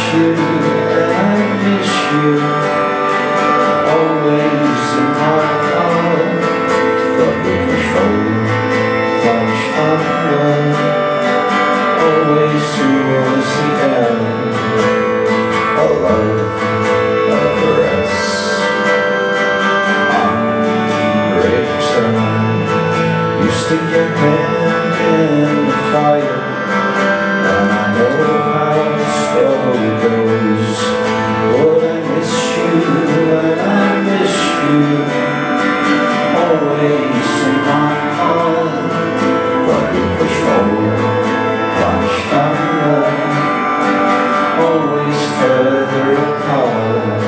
you and I miss you, always in my heart. But the control much unwell, always towards the end. A love, a caress, unreturned. You stick your hand in the fire, and I know how the story goes. But I miss you and I miss you, always in my heart. But you push forward, punch down, always further apart.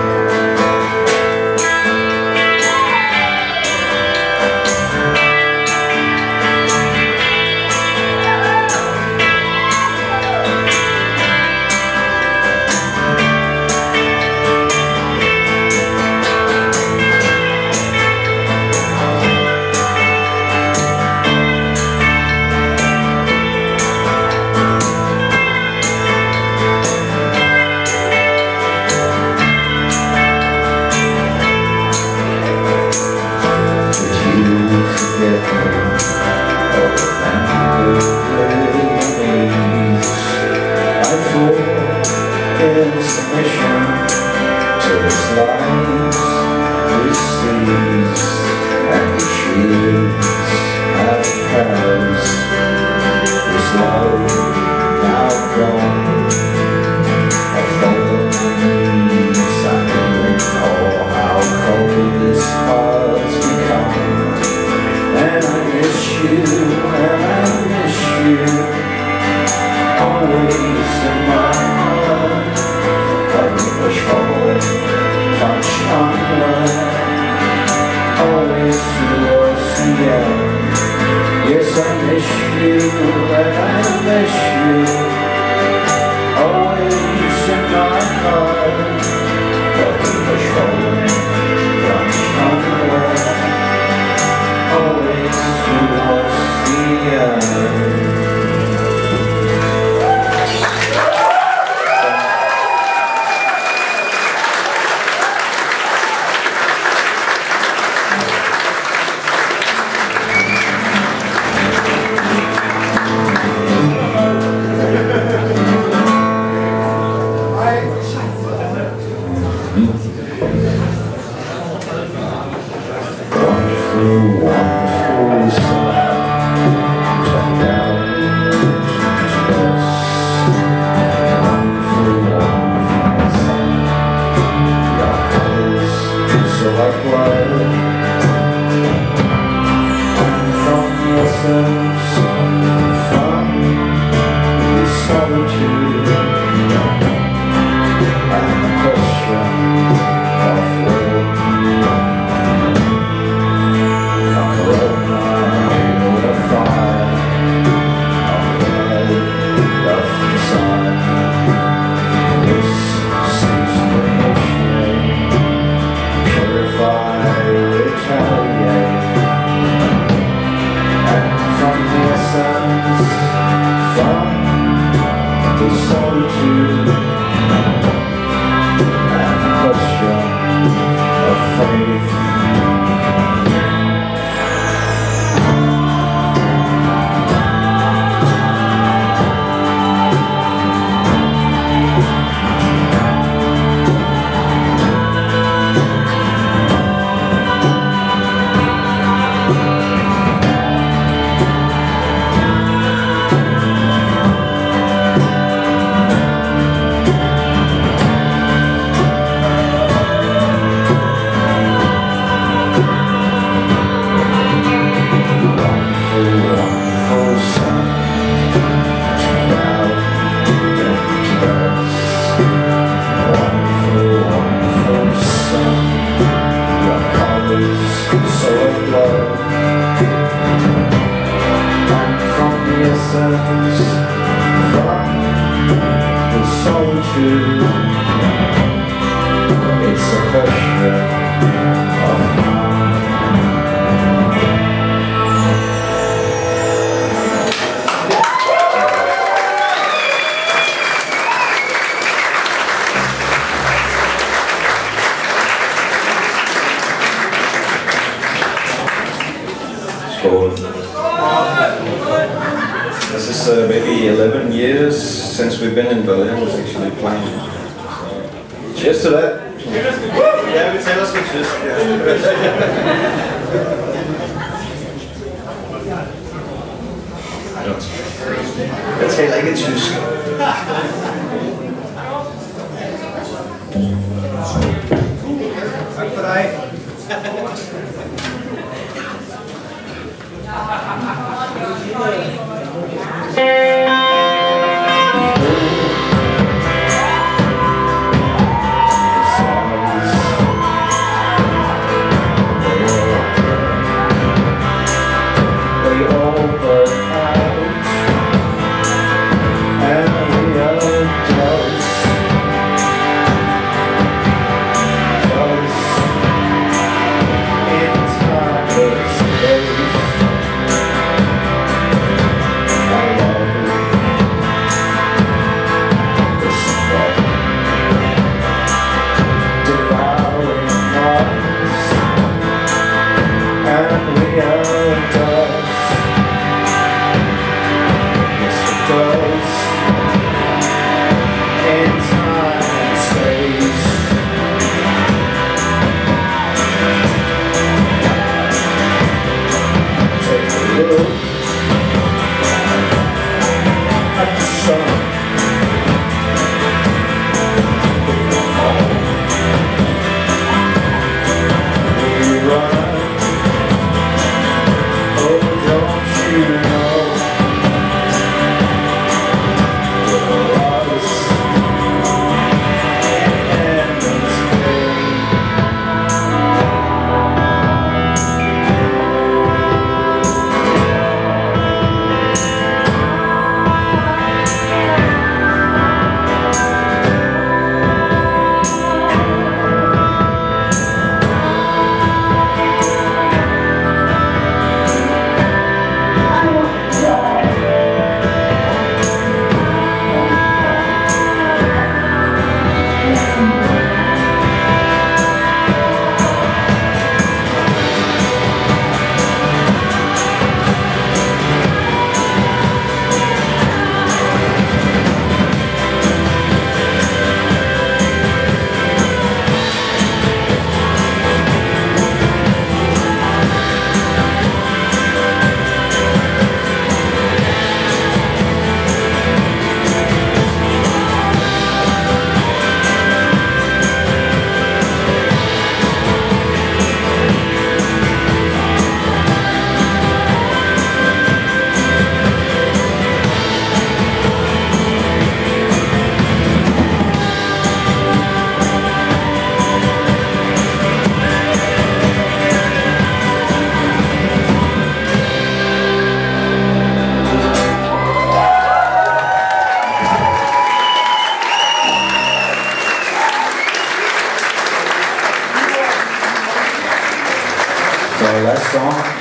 In submission to his lies, his seas, and his shields and prayers. His love now gone, a fallen leaves, and we recall how cold his heart's become. And I miss you, and I miss you, always in my heart. Push forward, punch onward, always towards the end. Yes, I miss you and I miss you, always in my heart. But we push forward, punch onward, always towards the end. It's a question of forward. This is maybe 11 years since we've been in Berlin actually playing. Cheers to that! Ja, vi taler sgu tysk. Jeg taler ikke tysk. Tak for dig. So last song.